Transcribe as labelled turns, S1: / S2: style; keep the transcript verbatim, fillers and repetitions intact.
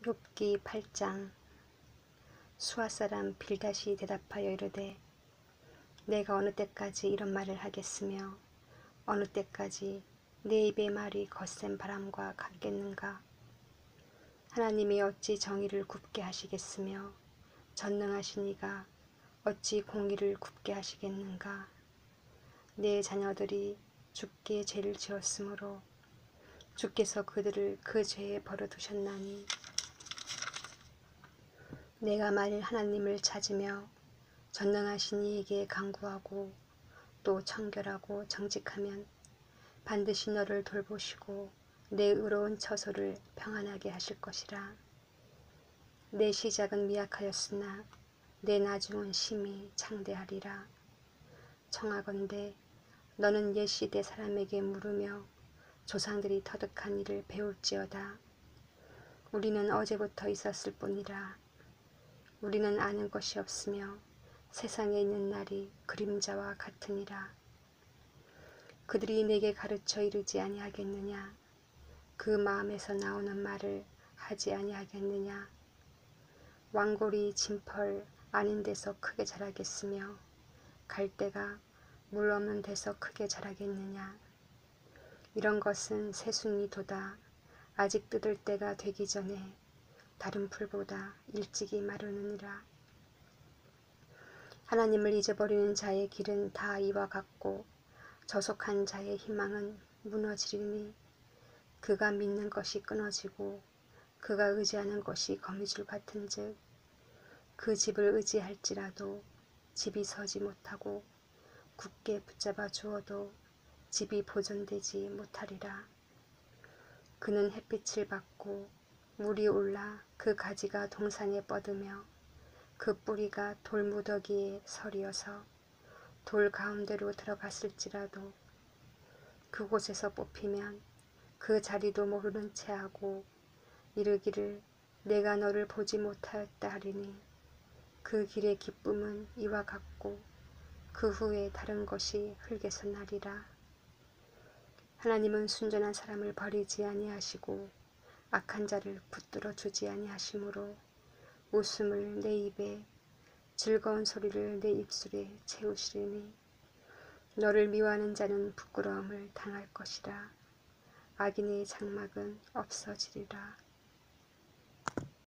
S1: 욥기 팔 장. 수아사람 빌닷이 대답하여 이르되 내가 어느 때까지 이런 말을 하겠으며 어느 때까지 내 입의 말이 거센 바람과 같겠는가. 하나님이 어찌 정의를 굽게 하시겠으며 전능하신 이가 어찌 공의를 굽게 하시겠는가. 내 자녀들이 주께 죄를 지었으므로 주께서 그들을 그 죄에 버려두셨나니 내가 만일 하나님을 찾으며 전능하신 이에게 간구하고 또 청결하고 정직하면 반드시 너를 돌보시고 내 의로운 처소를 평안하게 하실 것이라. 내 시작은 미약하였으나 내 나중은 심히 창대하리라. 청하건대 너는 옛 시대 사람에게 물으며 조상들이 터득한 일을 배울지어다. 우리는 어제부터 있었을 뿐이라. 우리는 아는 것이 없으며 세상에 있는 날이 그림자와 같으니라. 그들이 내게 가르쳐 이르지 아니하겠느냐. 그 마음에서 나오는 말을 하지 아니하겠느냐. 왕골이 진펄 아닌 데서 크게 자라겠으며 갈대가 물 없는 데서 크게 자라겠느냐. 이런 것은 새순이 돋아 아직 뜯을 때가 되기 전에 다른 풀보다 일찍이 마르느니라. 하나님을 잊어버리는 자의 길은 다 이와 같고 저속한 자의 희망은 무너지리니 그가 믿는 것이 끊어지고 그가 의지하는 것이 거미줄 같은즉 그 집을 의지할지라도 집이 서지 못하고 굳게 붙잡아 주어도 집이 보존되지 못하리라. 그는 햇빛을 받고 물이 올라 그 가지가 동산에 뻗으며 그 뿌리가 돌무더기에 서리어서 돌 가운데로 들어갔을지라도 그곳에서 뽑히면 그 자리도 모르는 채 하고 이르기를 내가 너를 보지 못하였다 하리니 그 길의 기쁨은 이와 같고 그 후에 다른 것이 흙에서 나리라. 하나님은 순전한 사람을 버리지 아니하시고 악한 자를 붙들어 주지 아니하시므로 웃음을 내 입에 즐거운 소리를 내 입술에 채우시리니 너를 미워하는 자는 부끄러움을 당할 것이라. 악인의 장막은 없어지리라.